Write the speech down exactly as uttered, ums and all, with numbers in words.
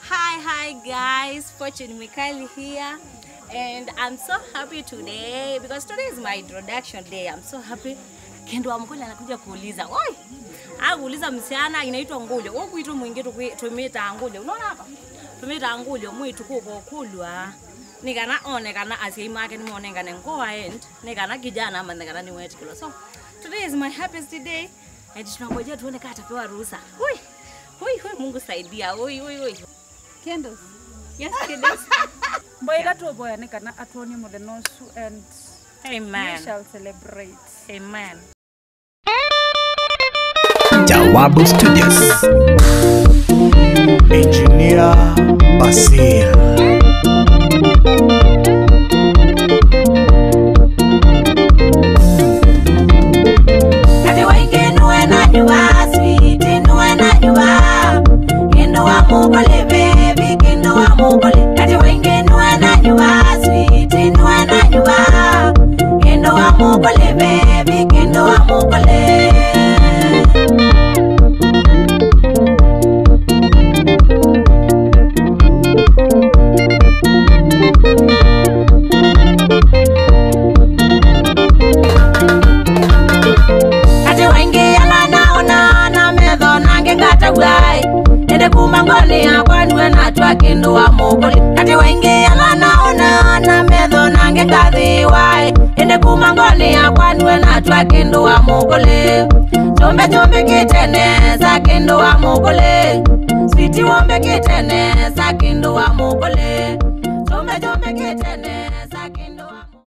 Hi, hi guys, Fortune Mwikali here, and I'm so happy today because today is my introduction day. I'm so happy. Kendo wa Ngulyo anakuja kuuliza, "Oi, ah kuuliza msichana inaitwa Ngulyo. Wewe kuitwa mwingi tumita Ngulyo. Unaona hapa? Tumita Ngulyo mwitu kuko kulwa. Nikana onekana asiimake nimeonekana ngoa end. Nikana kijana ama nikana ni wet kilo. So, today is my happiest day. And tunangojea tuone kama atapewa ruhusa. Oi. Oi, oi Mungu saidia. Oi, oi, oi. Candles. Yes, candles. Boy, that will boy, and can atone more than also, and amen. We shall celebrate. Amen. Jawabu Studios. Engineer Basil. Ati wainge nuwe na nyuwa, sweet nuwe na nyuwa. Kendo wa mugole baby, kendo wa mugole. Ati wainge nuwe na nyuwa, sweet nuwe na nyuwa. Kendo wa mugole baby, kendo wa mugole. Nende kumangoni akwanwe na twakindu wa mugole. Ati wainge ala naona na medho nange kadhiwai. Nende kumangoni akwanwe na twakindu wa mugole. Chombe chombe kitene za kindu wa mugole. Sweetie wombe kitene za kindu wa mugole.